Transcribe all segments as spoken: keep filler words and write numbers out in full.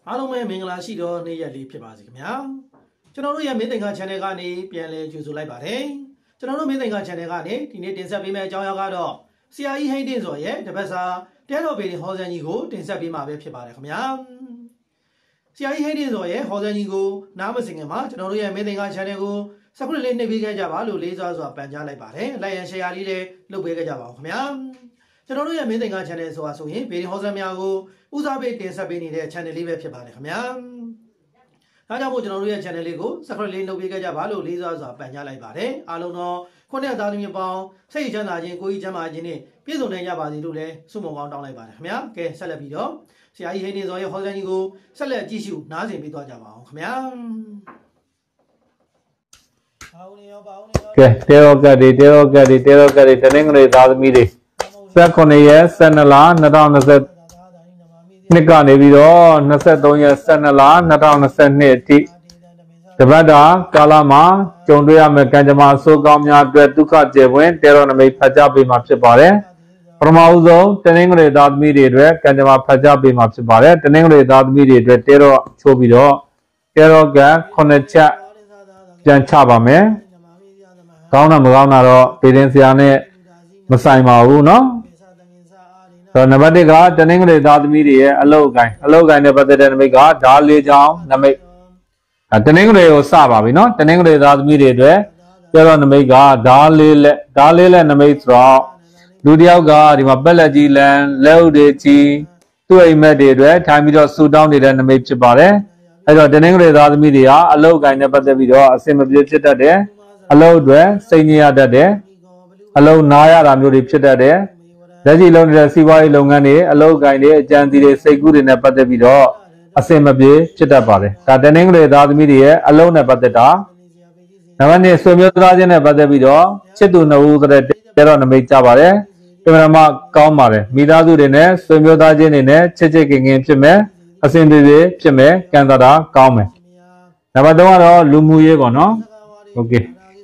အားလုံးပဲမင်္ဂလာရှိတော့နေ့ရက်လေးဖြစ်ပါစေခင်ဗျာကျွန်တော်တို့ရဲ့မင်းသင်္ကာ channel ကနေပြန်လည်ကြိုဆိုလိုက်ပါတယ်ကျွန်တော်တို့မင်းသင်္ကာ channel ကနေဒီနေ့တင်ဆက်ပေးမယ့်အကြောင်းအရာကတော့ဆရာကြီးဟိန်းတင်စော်ရဲ့တပတ်စာတဲတော်ပေဟောစံကြီးကိုတင်ဆက်ပေးမှာပဲဖြစ်ပါတယ်ခင်ဗျာဆရာကြီးဟိန်းတင်စော်ရဲ့ဟောစံကြီးကိုနားမစင်ခင်မှာကျွန်တော်တို့ရဲ့မင်းသင်္ကာ channel ကို subscribe လေးနှိပ်ပေးခဲ့ကြပါလို့လေးစားစွာပန်ကြားလိုက်ပါတယ်လိုက်ရန် share လေးတွေလုပ်ပေးခဲ့ကြပါဦးခင်ဗျာကျွန်တော်တို့ရဲ့မင်းသင်္ကာ channel ဆိုတာဆိုရင်ပေဟောစံများကိုဦးစားပေးတင်ဆက်ပေးနေတဲ့ channel လေးပဲဖြစ်ပါတယ်ခင်ဗျာဒါကြောင့်မို့ကျွန်တော်တို့ရဲ့ channel လေးကို subscribe လေးလုပ်ပေးခဲ့ကြပါလို့လေးစားစွာပန်ကြားလိုက်ပါတယ်အားလုံးတော့ခုနှစ်သားသမီးပေါင်းစိတ်ချမ်းသာခြင်းကိုယ်ကြီးချမ်းသာခြင်းနဲ့ပြည့်စုံနိုင်ကြပါစေလို့လည်းဆုမွန်ကောင်းတောင်းလိုက်ပါတယ်ခင်ဗျာကဲဆက်လက်ပြီးတော့ဆရာကြီးဟိန်းနေစောရဲ့ဟောစံကြီးကိုဆက်လက်ကြည့်ရှုနားဆင်ပေးသွားကြပါအောင်ခင်ဗျာကဲတေရောကတိတေရောကတိတေရောကတိတနင်္ဂနွေသားသမီးတွေ၁၉ရက်၁၂လ၂၀၂၀နှစ်ကနေပြီးတော့၂၃ရက်၁၂လ၂၀၂၂အထိတပတ်တာကာလမှာကြုံတွေ့ရမယ့်ကံကြမ္မာအဆိုးကောင်းများအတွက်ဒုက္ခကျေပွင့်တေရောနမိတ်ဖတ်ကြားပေးမှာဖြစ်ပါတယ်ပထမဦးဆုံးတနင်္ဂနွေသားသမီးတွေအတွက်ကံကြမ္မာဖတ်ကြားပေးမှာဖြစ်ပါတယ်တနင်္ဂနွေသားသမီးတွေအတွက်တေရောချိုးပြီးတော့တေရောကခုနှစ်ချက်ပြန်ချပါမယ်ကောင်းတာမကောင်းတာတော့ပေရင်ဆရာနဲ့မဆိုင်ပါဘူးเนาะဆိုတော့နံပါတ်၁ကတနင်္ဂနွေသားသမီးတွေရဲ့အလုတ်အကိုင်းအလုတ်အကိုင်းနဲ့ပတ်သက်တဲ့နမိတ်ကဓာလေးချောင်းနမိတ်တနင်္ဂနွေကိုစပါပြီเนาะတနင်္ဂနွေသားသမီးတွေအတွက်ပြောတော့နမိတ်ကဓာလေးလက်ဓာလေးလက်နမိတ်ဆိုတော့လူတယောက်ကဒီမှာပက်လက်ကြီးလန်လက်ဥတွေကြီးသူ့အိမ်မက်တွေအတွက်ထိုင်ပြီးတော့ဆူတောင်းနေတဲ့နမိတ်ဖြစ်ပါတယ်အဲ့တော့တနင်္ဂနွေသားသမီးတွေဟာအလုတ်အကိုင်းနဲ့ပတ်သက်ပြီးတော့အစင်မပြေဖြစ်တတ်တယ်အလုတ်တွေစိတ်ညစ်ရတတ်တယ်အလုတ်နားရတာမျိုးတွေဖြစ်တတ်တယ်လက်ရှိလုပ်နေတဲ့စီးပွားရေးလုပ်ငန်းတွေအလုပ်ကိုင်တွေအကြံစီတွေစိတ်ကူးတွေနဲ့ပတ်သက်ပြီးတော့အဆင်မပြေဖြစ်တတ်ပါတယ်ဒါတနင်္ဂနွေသားသမီးတွေရဲ့အလုပ်နဲ့ပတ်သက်တာနံပါတ်၂ဆွေမျိုးသားချင်းနဲ့ပတ်သက်ပြီးတော့ချစ်သူနှစ်ဦးဆိုတဲ့တဲတော်နမိတ်ကြပါတယ်အမှန်မှကောင်းပါတယ်မိသားစုတွေနဲ့ဆွေမျိုးသားချင်းတွေနဲ့ချစ်ချစ်ခင်ခင်ဖြစ်မယ်အဆင်ပြေပြေဖြစ်မယ်ကံတာကောင်းမယ်နံပါတ်၃ကတော့လူမှုရေးပေါ့နော်โอเค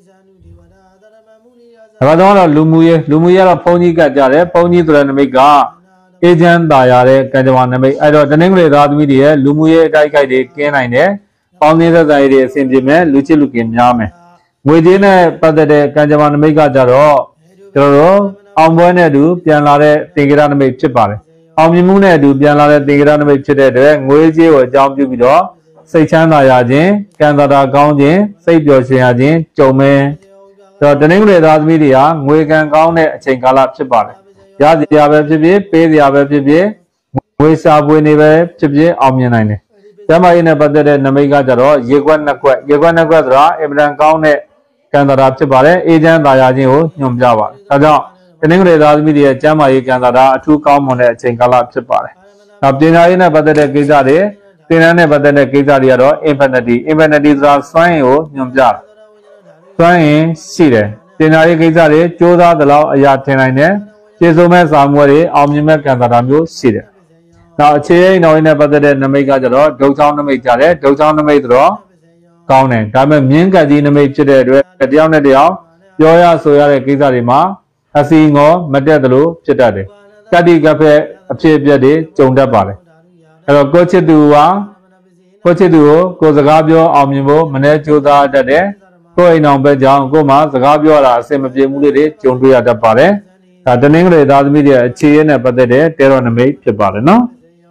ဒါကတော့လူမှုရေးလူမှုရေးကတော့ဘုန်းကြီးကကြတယ်ဘုန်းကြီးဆိုတဲ့နမိတ်ကအေဂျင့်တာရတဲ့ကံကြမ္မာနမိတ်အဲ့တော့တနင်္ဂနွေသားသမီးတွေရဲ့လူမှုရေးအတိုက်အခိုက်တွေကင်းနိုင်တယ်ပေါင်းသင်းသက်ဆိုင်တွေအဆင်ပြေမယ်လူချစ်လူခင်များမယ်ငွေကြေးနဲ့ပတ်သက်တဲ့ကံကြမ္မာနမိတ်ကကြတော့ကျွန်တော်တို့အောင်ပွဲနဲ့အတူပြန်လာတဲ့သင်္ကေတနမိတ်ဖြစ်ပါတယ်အောင်မြင်မှုနဲ့အတူပြန်လာတဲ့သင်္ကေတနမိတ်ဖြစ်တဲ့အတွက်ငွေကြေးကိုအကြောင်းပြုပြီးတော့စိတ်ချမ်းသာရခြင်းကံတာတာကောင်းခြင်းစိတ်ပျော်ရွှင်ရခြင်းကြုံမယ်တော့တနင်္ဂနွေသားသမီးတွေဟာငွေကံကောင်းတဲ့အချိန်ကာလဖြစ်ပါတယ်ရစရာပဲဖြစ်ဖြစ်ပေးစရာပဲဖြစ်ဖြစ်ငွေစာပွေနေပဲဖြစ်ဖြစ်အောင်မြင်နိုင်တယ်ကျမကြီးနဲ့ပတ်သက်တဲ့နမိတ်ကကြတော့ရေခွက်နှစ်ခွက်ရေခွက်နှစ်ခွက်ဆိုတာအင်မတန်ကောင်းတဲ့ကံတာတာဖြစ်ပါတယ်အေဂျင့်တာယာခြင်းကိုညွှန်ပြပါတယ်ဒါကြောင့်တနင်္ဂနွေသားသမီးတွေရဲ့ကျမကြီးကံတာတာအထူးကောင်းမွန်တဲ့အချိန်ကာလဖြစ်ပါတယ်နောက်ပညာရေးနဲ့ပတ်သက်တဲ့ကိစ္စတွေသင်တန်းနဲ့ပတ်သက်တဲ့ကိစ္စတွေကတော့ infinity infinity ဆိုတာစွမ်းရည်ကိုညွှန်ပြတယ်စွမ်းရင်ရှိတယ်ပညာရေးကိစ္စတွေစ조사သလောက်အရာထင်နိုင်တယ်ကျေစုံမဲ့စာမွေးတွေအောင်မြင်မဲ့ကံတာတာမျိုးရှိတယ်နောက်အခြေအိမ်တော်ရင်းနဲ့ပတ်သက်တဲ့နမိတ်ကကြတော့ဒုတ်ချောင်းနမိတ်ကြတယ်ဒုတ်ချောင်းနမိတ်ဆိုတော့ကောင်းတယ်ဒါပေမဲ့မြင်းကတ်ကြီးနမိတ်ဖြစ်တဲ့အတွက်တယောက်နဲ့တယောက်ပြောရဆိုရတဲ့ကိစ္စတွေမှာအစီငေါမတက်သလိုဖြစ်တတ်တယ်ကတ္တိကဖက်အဖြစ်အပျက်တွေကြုံတတ်ပါတယ်အဲ့တော့ကိုချစ်သူဟာကိုချစ်သူကိုကိုစကားပြောအောင်မြင်ဖို့မနေ့ကြိုးစားတတ်တယ်ကိုယ်အိမ်အောင်ပဲကြောင်းကိုမှစကားပြောတာအဆင်မပြေမှုတွေကြုံတွေ့ရတတ်ပါတယ်ဒါတနင်္ဂနွေသားသမီးတွေအခြေရနဲ့ပတ်သက်တဲ့တေရောနမိတ်ဖြစ်ပါတယ်နော်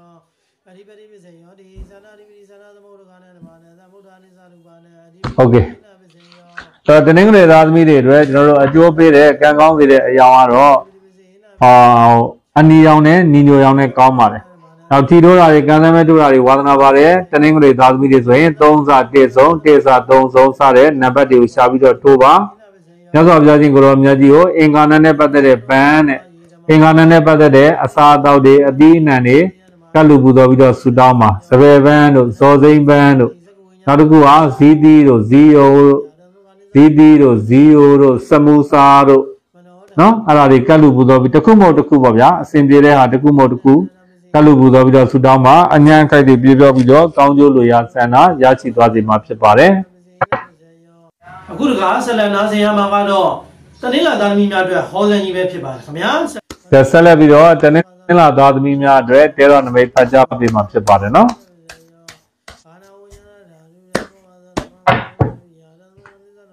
ဟုတ်ကဲ့ဆိုတော့တနင်္ဂနွေသားသမီးတွေအတွက်ကျွန်တော်တို့အကျိုးပေးတဲ့ကံကောင်းစေတဲ့အရာကတော့ဟာအနီရောင်နဲ့နီညိုရောင်နဲ့ကောင်းပါတယ်နောက်ထီထိုးတာတွေကံစမ်းမဲ့ထိုးတာတွေဝါသနာပါတယ်တနင်္ဂနွေသားသမီးတွေဆိုရင်သုံးစာတစ်စုံတစ်စာသုံးစုံစတဲ့နံပါတ်တွေကိုရှာပြီးတော့ထိုးပါမြတ်စွာဘုရားရှင်ကိုရောမြတ်ကြီးကိုအင်္ဂါနနဲ့ပတ်သက်တဲ့ဘန်းနဲ့အင်္ဂါနနဲ့ပတ်သက်တဲ့အစာအသောက်တွေအသီးအနှံတွေကတ်လူပူတော်ပြီးတော့ဆူတောင်းပါစပယ်ဘန်းတို့ဇော်စိမ့်ဘန်းတို့နောက်တစ်ခုဟာဇီးသီးတို့ဇီယိုတို့ဇီးသီးတို့ဇီယိုတို့စမူစာတို့နော်အဲ့ဒါတွေကတ်လူပူတော်ပြီးတစ်ခုမဟုတ်တစ်ခုပေါ့ဗျာအစဉ်ပြေတဲ့ဟာတစ်ခုမဟုတ်တစ်ခုကလူပူတော်ပြီးတော့ဆူတောင်းမှာအញ្ញံခိုက်တွေပြေပြောပြီးတော့ကောင်းကျိုးလိုရာဆန္ဒရရှိသွားစေမှာဖြစ်ပါတယ်အခုတခါဆက်လက်နားဆင်ရမှာကတော့တနင်္လာသားသမီးများအတွက်ဟောစံကြီးပဲဖြစ်ပါတယ်ခင်ဗျာဆက်လက်ပြီးတော့တနင်္လာသားသမီးများအတွက်တေရောနမိတ်ဖတ်ကြားပေးမှာဖြစ်ပါတယ်နော်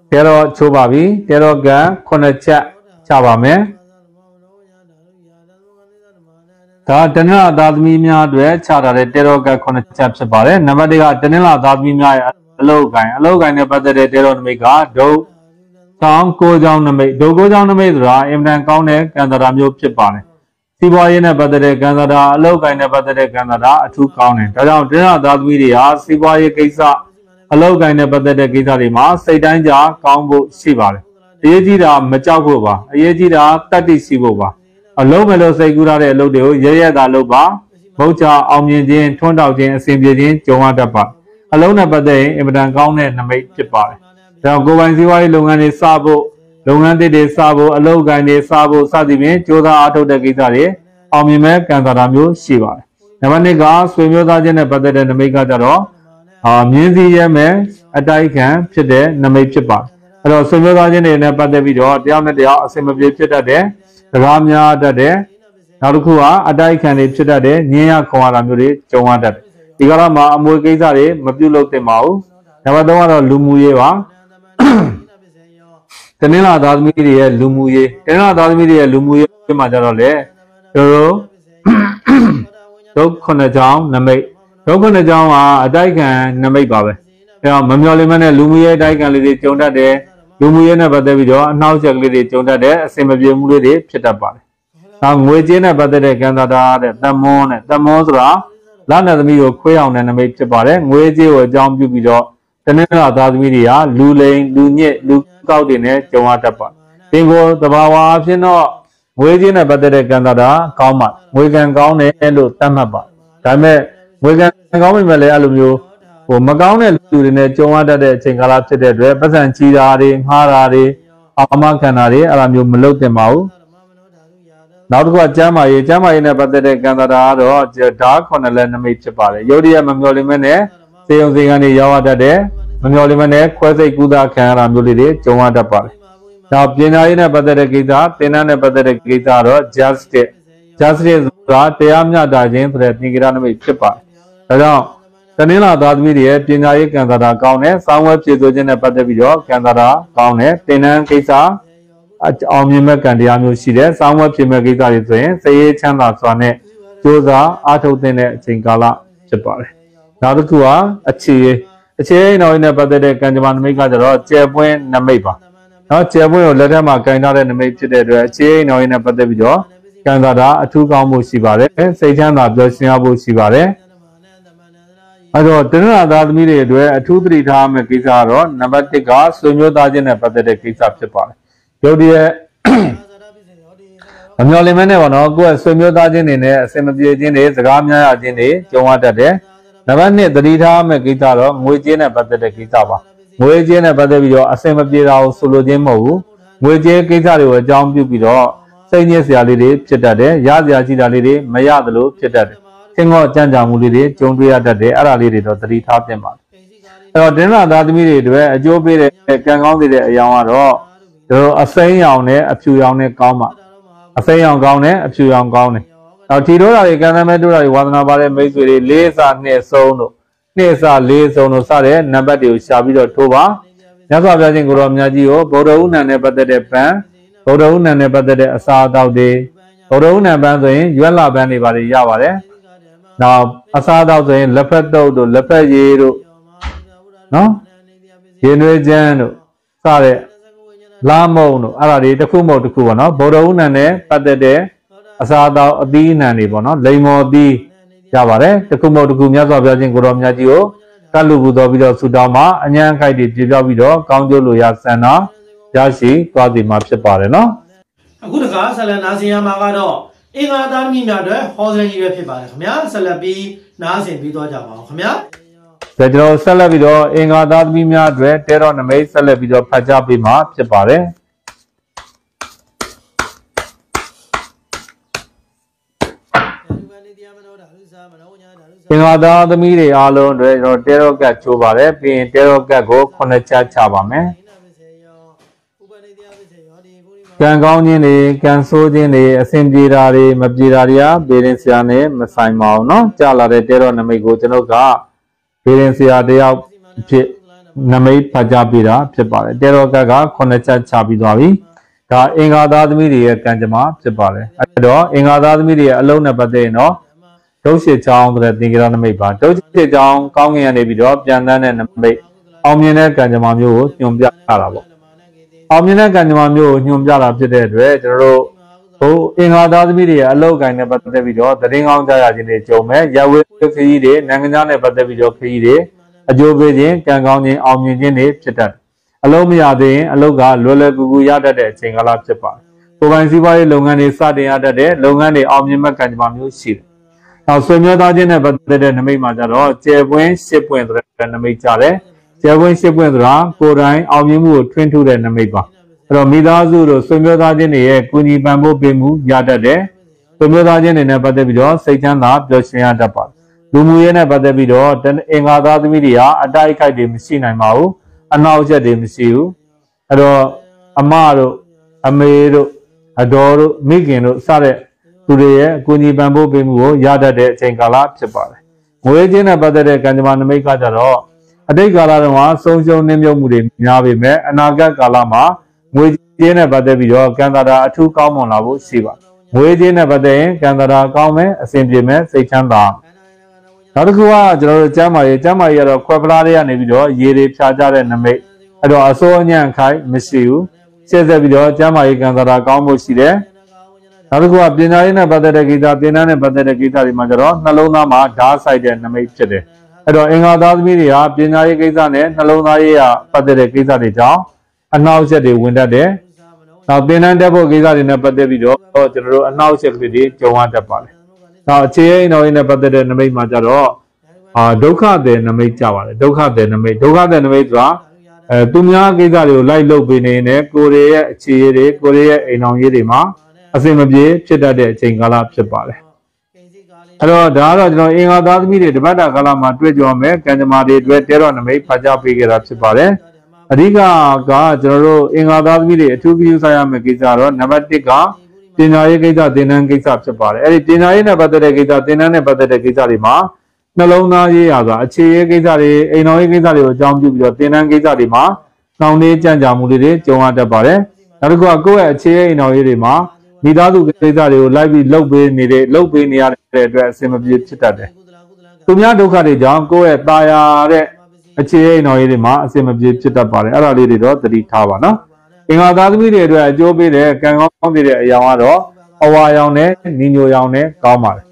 တဲတော့ချိုးပါပြီတဲတော့ကခုနှစ်ချက်ချပါမယ်ဒါတနင်္လာသားသမီးများအတွက်ခြားထားတဲ့တဲတော့ကခုနှစ်ချက်ဖြစ်ပါတယ်နံပါတ်တစ်ကတနင်္လာသားသမီးများရဲ့အလုတ်ကိုင်းအလုတ်ကိုင်းနဲ့ပတ်သက်တဲ့တဲတော့နမိတ်ကဒုကောင်းကိုးချောင်းနမိတ်ဒုကိုးချောင်းနမိတ်ဆိုတာအင်မတန်ကောင်းတဲ့ကံသရာမျိုးဖြစ်ပါတယ်စီးပွားရေးနဲ့ပတ်သက်တဲ့ကံသရာအလုတ်ကိုင်းနဲ့ပတ်သက်တဲ့ကံသရာအထူးကောင်းတယ်ဒါကြောင့်တနင်္လာသားသမီးတွေဟာစီးပွားရေးကိစ္စအလုတ်ကိုင်းနဲ့ပတ်သက်တဲ့ကိစ္စတွေမှာစိတ်တိုင်းကြကောင်းဖို့ရှိပါတယ်အရေးကြီးတာမကြောက်ဖို့ပါအရေးကြီးတာတတ္တိရှိဖို့ပါအလုံးမဲ့လို့စိတ်ကူးထားတဲ့အလုပ်တွေကိုရရတာလုပ်ပါမဟုတ်ချအောင်မြင်ခြင်းထွန်းတောက်ခြင်းအစဉ်ပြေခြင်းကြုံရတတ်ပါအလုံးနဲ့ပတ်သက်ရင်အင်မတန်ကောင်းတဲ့နမိတ်ဖြစ်ပါတယ်ဒါကြောင့်ကိုယ်ပိုင်စီးပွားရေးလုပ်ငန်းတွေစဖို့လုပ်ငန်းသစ်တွေစဖို့အလုပ်ကိုင်းတွေစဖို့စသည်ဖြင့်ကြိုးစားအားထုတ်တဲ့ကိစ္စတွေအောင်မြင်မဲ့ကံသရာမျိုးရှိပါတယ်နံပါတ်နှစ်ကဆွေမျိုးသားချင်းနဲ့ပတ်သက်တဲ့နမိတ်ကကြတော့အာမြင်းစည်းရဲမဲ့အတိုက်ခံဖြစ်တဲ့နမိတ်ဖြစ်ပါတယ်အဲ့တော့ဆွေမျိုးသားချင်းတွေနဲ့ပတ်သက်ပြီးတော့တယောက်နဲ့တယောက်အစင်မပြေဖြစ်တတ်တဲ့စကားများတတ်တဲ့နောက်တစ်ခုကအတိုက်ခံတွေဖြစ်တတ်တဲ့ညင်းရခွန်ရတာမျိုးတွေကြုံရတတ်တယ်ဒီကရမှာအမွေကိစ္စတွေမပြုတ်လို့တင်ပါဘူးနံပါတ်သုံးကတော့လူမှုရေးပါတနင်္လာသားသမီးတွေရဲ့လူမှုရေးတနင်္လာသားသမီးတွေရဲ့လူမှုရေးမှာကြတော့လေတို့တို့ဒုက္ခနှစ်ချောင်းနမိတ်ဒုက္ခနှစ်ချောင်းကအတိုက်ခံနမိတ်ပါပဲအဲတော့မမျော်လင့်မနဲ့လူမှုရေးအတိုက်ခံလေးတွေကြုံတတ်တယ်လူမှုရေးနဲ့ပတ်သက်ပြီးတော့အနှောက်အယှက်ကလေးတွေကြုံတတ်တယ်အစင်မပြေမှုလေးတွေဖြစ်တတ်ပါတယ်နောက်ငွေကြေးနဲ့ပတ်သက်တဲ့ကံသတာတဲ့တမွန်းနဲ့တမွန်းဆိုတာလနဲ့သမီးကိုခွေးအောင်တဲ့နမိတ်ဖြစ်ပါတယ်ငွေကြေးကိုအကြောင်းပြုပြီးတော့တနင်္လာသားသမီးတွေကလူလိန်လူညစ်လူကောက်တွေနဲ့ကြုံရတတ်ပါသင်ကိုသဘာဝအဖြစ်တော့ငွေကြေးနဲ့ပတ်သက်တဲ့ကံသတာကောင်းမှငွေကံကောင်းတယ်လို့သတ်မှတ်ပါဒါပေမဲ့ငွေကံကောင်းပေမဲ့လည်းအဲ့လိုမျိုးဟိုမကောင်းတဲ့လူတွေနဲ့ကြုံရတတ်တဲ့အချိန်ကာလဖြစ်တဲ့အတွက်ပတ်စံချီတာတွေငှားတာတွေအာမခံတာတွေအဲ့လိုမျိုးမလုပ်သင့်ပါဘူးနောက်တစ်ခုကကျမ်းမာရေးကျမ်းမာရေးနဲ့ပတ်သက်တဲ့ကံသတာကတော့ဓာတ်ခုနှစ်လက်နမိတ်ဖြစ်ပါတယ်ယုတ်တိယမမျော်လင့်မဲ့နဲ့စေယုံစေကန်တွေရောက်ရတတ်တယ်မမျော်လင့်မဲ့နဲ့ခွဲစိတ်ကူးတာခံရတာမျိုးလေးတွေကြုံရတတ်ပါတယ်နောက်ပညာရေးနဲ့ပတ်သက်တဲ့ကိစ္စသင်တန်းနဲ့ပတ်သက်တဲ့ကိစ္စတော့ justice justice ဆိုတာတရားမျှတခြင်းဆိုတဲ့သင်္ကေတနမိတ်ဖြစ်ပါတယ်ဒါကြောင့်တနင်္လာသားသမီးတွေရဲ့ပညာရေးကံသတာကောင်းတယ်စောင်းဝဲဖြည့်ဆို့ခြင်းနဲ့ပတ်သက်ပြီးတော့ကံသတာကောင်းတယ်သင်တန်းကိစ္စအောင်မြင်မဲ့ကံတရားမျိုးရှိတယ်စောင်းဝဲဖြည့်မဲ့ကိစ္စတွေဆိုရင်စိတ်ရေးချမ်းသာစွာနဲ့ကြိုးစားအားထုတ်တဲ့အချိန်ကာလဖြစ်ပါတယ်နောက်တစ်ခုကအခြေအခြေအိမ်တော်နဲ့ပတ်သက်တဲ့ကံကြမ္မာနမိတ်ကကြတော့ကျဲပွင့်နမိတ်ပါနော်ကျဲပွင့်ကိုလက်ထက်မှာကင်ထားတဲ့နမိတ်ဖြစ်တဲ့အတွက်အခြေအိမ်တော်နဲ့ပတ်သက်ပြီးတော့ကံသတာအထူးကောင်းမှုရှိပါတယ်စိတ်ချမ်းသာပျော်ရွှင်ရဖို့ရှိပါတယ်အဲ့တော့တနင်္လာသားသမီးတွေအတွက်အထူးသတိထားမယ့်ကိစ္စကတော့နံပါတ်တစ်ကဆွေမျိုးသားချင်းနဲ့ပတ်သက်တဲ့ကိစ္စဖြစ်ပါတယ်ရုပ်တရက်အမျော်လင့်မနဲ့ပေါ့နော်ကိုယ့်ရဲ့ဆွေမျိုးသားချင်းတွေနဲ့အစင်မပြေခြင်းတွေစကားများရခြင်းတွေကြုံရတတ်တယ်နံပါတ်နှစ်သတိထားမယ့်ကိစ္စတော့ငွေကြေးနဲ့ပတ်သက်တဲ့ကိစ္စပါငွေကြေးနဲ့ပတ်သက်ပြီးတော့အစင်မပြေတာကိုဆိုလိုခြင်းမဟုတ်ဘူးငွေကြေးကိစ္စတွေကိုအကြောင်းပြုပြီးတော့စိတ်ညစ်စရာလေးတွေဖြစ်တတ်တယ်ရစရာရှိတာလေးတွေမရသလိုဖြစ်တတ်တယ်သင်္ကောကြံ့ကြာမှုလေးတွေကြုံတွေ့ရတတ်တယ်အဲ့ဒါလေးတွေတော့သတိထားသင့်ပါတယ်အဲ့တော့တင်းလာသားသမီးတွေအတွက်အကျိုးပေးတဲ့ကံကောင်းစေတဲ့အရာကတော့တို့အစိမ်းရောင်နဲ့အဖြူရောင်နဲ့ကောင်းပါအစိမ်းရောင်ကောင်းနဲ့အဖြူရောင်ကောင်းတယ်နောက်ထီထိုးတာတွေကံသမဲတိုးတာတွေဝါသနာပါတဲ့မိတ်ဆွေတွေလေးစားနှစ်ဆုံးတို့နှစ်စားလေးဆုံးတို့စတဲ့နံပါတ်တွေကိုရှာပြီးတော့ထိုးပါမြတ်စွာဘုရားရှင်ကိုရောမြတ်ကြီးကိုဗုဒ္ဓဥဏ္ဏနဲ့ပတ်သက်တဲ့ပန်းဗုဒ္ဓဥဏ္ဏနဲ့ပတ်သက်တဲ့အစာအသောက်တွေဗုဒ္ဓဥဏ္ဏပန်းဆိုရင်ရွက်လာပန်းတွေပါတွေရပါတယ်နောက်အစားအသောက်ဆိုရင်လက်ဖက်တုပ်တို့လက်ဖက်ရည်တို့နော်ရေနွေးချမ်းတို့စတဲ့လာမုံတို့အဲ့ဒါတွေတစ်ခုမဟုတ်တစ်ခုပေါ့နော်ဗုဒ္ဓဥဏ္ဏနဲ့ပတ်သက်တဲ့အစားအသောက်အသီးအနှံတွေပေါ့နော်လိမ္မော်သီးရပါတယ်တစ်ခုမဟုတ်တစ်ခုမြတ်စွာဘုရားရှင်ကိုရောမြတ်ကြီးကိုကတ်လူပူတော်ပြီးတော့ဆူတောင်းမှာအញ្ញံခိုက်တွေပြပြောက်ပြီးတော့ကောင်းကျိုးလိုရဆန္ဒရရှိသွားစီမှာဖြစ်ပါတယ်နော်အခုတခါဆလန်နာစင်ရမှာကတော့အင်္ဂါသားသမီးများအတွက်ဟောစရင်ကြီးပဲဖြစ်ပါတယ်ခင်ဗျာဆက်လက်ပြီးနားဆင်ပြီးသွားကြပါအောင်ခင်ဗျာဒါကျွန်တော်ဆက်လက်ပြီးတော့အင်္ဂါသားသမီးများအတွက်တဲတော်နမိတ်ဆက်လက်ပြီးတော့ဖတ်ကြားပေးမှာဖြစ်ပါတယ်အင်္ဂါသားသမီးတွေအားလုံးတွေကျွန်တော်တဲတော်ကတ်ချိုးပါတယ်ပြီးရင်တဲတော်ကတ်ကိုခုနှစ်ချက်ချပါမယ်ကံကောင်းခြင်းတွေကံဆိုးခြင်းတွေအစဉ်ပြေတာတွေမပြေတာတွေကဘေးရင်ဆရာနဲ့မဆိုင်ပါဘူးเนาะကြာလာတဲ့တဲတော်နမိတ်ကိုကျွန်တော်ကဘေးရင်ဆရာတယောက်ဖြစ်နမိတ်ဖတ်ကြားပေးတာဖြစ်ပါတယ်တေရောကကခုနှစ်ချက်ချပြီးသွားပြီဒါအင်္ဂါသားသမီးတွေရဲ့ကံကြမ္မာဖြစ်ပါတယ်အဲ့တော့အင်္ဂါသားသမီးတွေရဲ့အလုံးနဲ့ပတ်သက်ရင်တော့ဒုရှိချောင်းဆိုတဲ့သင်္ကေတနမိတ်ပါဒုရှိချောင်းကောင်းကင်ကနေပြီးတော့ပြန်တန်းတဲ့နမိတ်အောင်မြင်တဲ့ကံကြမ္မာမျိုးကိုညွှန်ပြတာပေါ့အောင်မြင်တဲ့ကံကြမ္မာမျိုးကိုညွှန်ပြတာဖြစ်တဲ့အတွက်ကျွန်တော်တို့ဟိုအင်္ဂါသားသမီးတွေရဲ့အလောက်ကိုင်းနဲ့ပတ်သက်ပြီးတော့သတင်းကောင်းကြားရခြင်းတွေကြုံမဲ့ရဝဲခရီးတွေနိုင်ငံခြားနဲ့ပတ်သက်ပြီးတော့ခရီးတွေအကျိုးပေးခြင်းကံကောင်းခြင်းအောင်မြင်ခြင်းတွေဖြစ်တတ်အလုံးမရသေးရင်အလုတ်ကလွယ်လွယ်ကူကူရတတ်တဲ့အချိန်ကာလဖြစ်ပါတယ်။ကိုယ်ပိုင်စီးပွားရေးလုပ်ငန်းတွေစတင်ရတတ်တဲ့လုပ်ငန်းတွေအောင်မြင်မဲ့ကံကြမ္မာမျိုးရှိတယ်။နောက်ဆွေမျိုးသားချင်းနဲ့ပတ်သက်တဲ့နမိတ်မှာကြတော့ကျယ်ပွင့်ရှစ်ပွင့်ဆိုတဲ့နမိတ်ကြတယ်။ကျယ်ပွင့်ရှစ်ပွင့်ဆိုတာကိုယ်တိုင်အောင်မြင်မှုကိုထွန်းထူးတဲ့နမိတ်ပါ။အဲ့တော့မိသားစုတို့ဆွေမျိုးသားချင်းတွေရဲ့ကုညီပံ့ပိုးပေးမှုရတတ်တဲ့ဆွေမျိုးသားချင်းတွေနဲ့ပတ်သက်ပြီးတော့စိတ်ချမ်းသာပျော်ရွှင်ရတတ်ပါတယ်။လူမှုရေးနဲ့ပတ်သက်ပြီးတော့အင်္ဂါသားသမီးတွေဟာအတိုက်အခိုက်တွေမရှိနိုင်ပါဘူး။အနောက်ချက်တွေမရှိဘူးအဲ့တော့အမတို့အမေတို့အတော်တို့မိခင်တို့စတဲ့သူတွေရဲ့အကူအညီပံ့ပိုးပေးမှုကိုရတတ်တဲ့အချိန်ကာလဖြစ်ပါတယ်ငွေချင်းနဲ့ပတ်သက်တဲ့ကံကြမ္မာနမိတ်ကကြတော့အတိတ်ကာလတုန်းကဆုံးရှုံးနှိမ့်မြုပ်မှုတွေများပေမဲ့အနာဂတ်ကာလမှာငွေချင်းနဲ့ပတ်သက်ပြီးတော့ကံတာတာအထူးကောင်းမွန်လာဖို့ရှိပါတယ်ငွေချင်းနဲ့ပတ်သက်ရင်ကံတာတာကောင်းမယ်အဆင်ပြေမယ်စိတ်ချမ်းသာနောက်တစ်ခုကကျွန်တော်တို့ကျမ်းမာရေးကျမ်းမာရေးကတော့ခွဲပလားတွေကနေပြီးတော့ရေတွေဖြာကြတဲ့နမိတ်အဲ့တော့အစိုးအညံ့ခိုင်မရှိဘူးရှေ့ဆက်ပြီးတော့ကျမ်းမာရေးကံတာတာကောင်းမှုရှိတယ်နောက်တစ်ခုကပညာရေးနဲ့ပတ်သက်တဲ့ကိစ္စသင်တန်းနဲ့ပတ်သက်တဲ့ကိစ္စတွေမှာကျတော့နှလုံးသားမှာဓာတ်ဆိုင်တဲ့နမိတ်ဖြစ်တယ်အဲ့တော့အင်္ဂါသားသမီးတွေဟာပညာရေးကိစ္စနဲ့နှလုံးသားရေးရပတ်သက်တဲ့ကိစ္စတွေကြောင့်အနှောက်အယှက်တွေဝင်တတ်တယ်နောက်သင်တန်းတက်ဖို့ကိစ္စတွေနဲ့ပတ်သက်ပြီးတော့ကျွန်တော်တို့အနှောက်အယှက်ကလေးတွေကြုံရတတ်ပါတယ်နောက်အခြေအိမ်တော်ရေးနဲ့ပတ်သက်တဲ့နမိတ်မှာကျတော့အာဒုက္ခတဲ့နမိတ်ကြပါတယ်ဒုက္ခတဲ့နမိတ်ဒုက္ခတဲ့နမိတ်ဆိုတာအဲသူများကိစ္စတွေကိုလိုက်လုပ်ပေးနေနေကိုယ်ရဲ့အခြေရေးတွေကိုယ်ရဲ့အိမ်အောင်ရေးတွေမှာအစင်မပြေဖြစ်တတ်တဲ့အချိန်ကာလဖြစ်ပါတယ်အဲ့တော့ဒါကတော့ကျွန်တော်အင်္ဂါသားသမီးတွေတပတ်တာကာလမှာတွေ့ကြုံမယ်ကံကြမ္မာတွေအတွက်တဲတော်နမိတ်ဖတ်ကြားပေးခဲ့တာဖြစ်ပါတယ်အဓိကကကျွန်တော်တို့အင်္ဂါသားသမီးတွေအထူးပြုဆိုင်ရမယ့်ကိစ္စတော့နံပါတ်တစ်ကပညာရေးကိစ္စသင်တန်းကိစ္စဖြစ်ပါတယ်အဲ့ဒီပညာရေးနဲ့ပတ်သက်တဲ့ကိစ္စသင်တန်းနဲ့ပတ်သက်တဲ့ကိစ္စတွေမှာနှလုံးသားရေးရာကအခြေရေးကိစ္စတွေအိမ်တော်ရေးကိစ္စတွေကိုအကြောင်းပြုပြီးတော့သင်တန်းကိစ္စတွေမှာနှောင့်နှေးကြံ့ကြာမှုတွေကြုံရတတ်ပါတယ်နောက်တစ်ခုကကိုယ့်ရဲ့အခြေရေးအိမ်တော်ရေးတွေမှာမိသားစုကိစ္စတွေကိုလိုက်ပြီးလှုပ်ပေးနေတဲ့လှုပ်ပေးနေရတဲ့အတွက်အဆင်မပြေဖြစ်တတ်တယ်သူများဒုက္ခတွေကြောင့်ကိုယ့်ရဲ့ตาယာတဲ့အခြေအိမ်တော်ရေးတွေမှာအဆင်မပြေဖြစ်တတ်ပါတယ်အဲ့ဒါလေးတွေတော့သတိထားပါနော်အင်္ဂါသားသမီးတွေအတွက်အကျိုးပေးတဲ့ကံကောင်းတဲ့အရာကတော့အဝါရောင်နဲ့ညီညိုရောင်နဲ့ကောင်းပါတယ်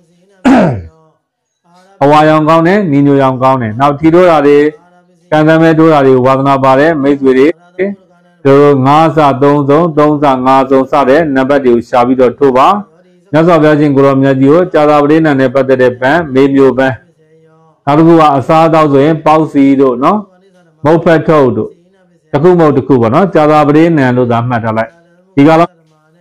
အဝါရောင်ကောင်းတယ်ညီညိုရောင်ကောင်းတယ်နောက်ထီတို့တာတွေကံသမဲတို့တာတွေဝါသနာပါတယ်မိတ်ဆွေတွေတို့ငါးစသုံးဆုံးသုံးစငါးဆုံးစတဲ့နံပါတ်တွေကိုရှာပြီးတော့ထိုးပါမြတ်စွာဘုရားရှင်ကိုရောမြတ်ကြီးကိုကြာသာပတိနံနဲ့ပတ်သက်တဲ့ပန်းမေမျိုးပန်းနောက်တစ်ခုကအစားအသောက်ဆိုရင်ပေါက်စီတို့နော်မုတ်ဖက်ထုတ်တို့တစ်ခုမဟုတ်တစ်ခုပေါ့နော်ကြာသာပတိနံလို့သာမှတ်ထားလိုက်ဒီကလာ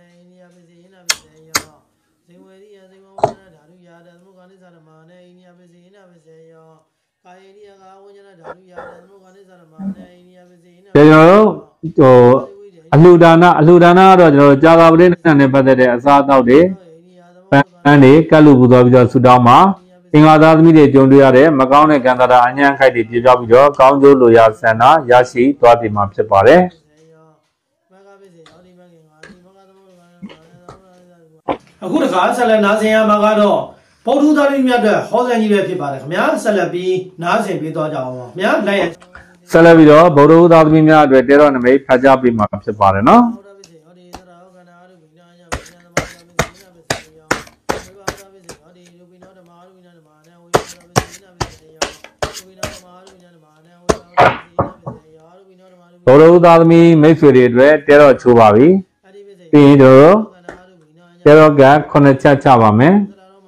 ကျွန်တော်တို့ဟိုအလှူဒါနအလှူဒါနကတော့ကျွန်တော်တို့ကြာသာပတိနံနဲ့ပတ်သက်တဲ့အစားအသောက်တွေပန်းတွေကတ်လူပူသွားပြီးတော့ဆူတောင်းမှာအင်္ဂါသားသမီးတွေကြုံတွေ့ရတဲ့မကောင်းတဲ့ကံတာအညံ့ခိုက်တွေပြေပြောက်ပြီးတော့ကောင်းကျိုးလိုရာဆန္ဒရရှိသွားပြီမှာဖြစ်ပါတယ်အခုတခါဆက်လက်နားဆင်ရမှာကတော့ဗုဒ္ဓသာရိမြတ်အတွက်ဟောစံကြီးပဲဖြစ်ပါတယ်ခင်ဗျာဆက်လက်ပြီးနားဆင်ပေးသွားကြအောင်ပါခင်ဗျာလိုက်ရဆက်လက်ပြီးတော့ဗုဒ္ဓသာသမီများအတွက်တေရောနမိတ်ဖတ်ကြားပေးမှာဖြစ်ပါတယ်နော်ဗုဒ္ဓသာသမီမိတ်ဆွေတွေအတွက်တေရောချိုးပါပြီပြီးရင်တို့တေရောကခုနှစ်ချက်ချပါမယ်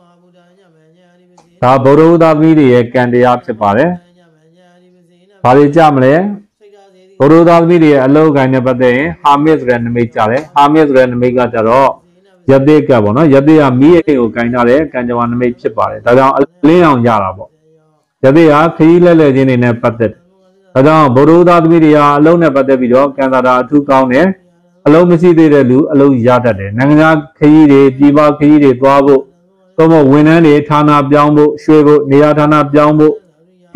ဒါဗုဒ္ဓသာသမီတွေရဲ့ကံတရားဖြစ်ပါတယ်ဘာတွေကြမလဲဗုဒ္ဓသာသမီတွေရဲ့အလောက်ကိုင်းနဲ့ပတ်သက်ရင်ဟာမစ်ဆိုတဲ့နမိတ်ကြတယ်ဟာမစ်ဆိုတဲ့နမိတ်ကကြတော့ယသိကပေါ့နော်ယသိကမိရဲ့ကိုကိုင်းထားတဲ့ကံကြမ္မာနမိတ်ဖြစ်ပါတယ်ဒါကြောင့်အလင်းအောင်ရတာပေါ့ယသိကခရီးလဲလဲခြင်းတွေနဲ့ပတ်သက်ဒါကြောင့်ဗုဒ္ဓသာသမီတွေဟာအလုံးနဲ့ပတ်သက်ပြီးတော့ကံတာတာအထူးကောင်းတယ်အလုံးမရှိသေးတဲ့လူအလုံးရတတ်တယ်နိုင်ငံခြားခရီးတွေပြည်ပခရီးတွေသွားဖို့သို့မဟုတ်ဝန်ထမ်းတွေဌာနပြောင်းဖို့ရွှေ့ဖို့နေရာဌာနပြောင်းဖို့က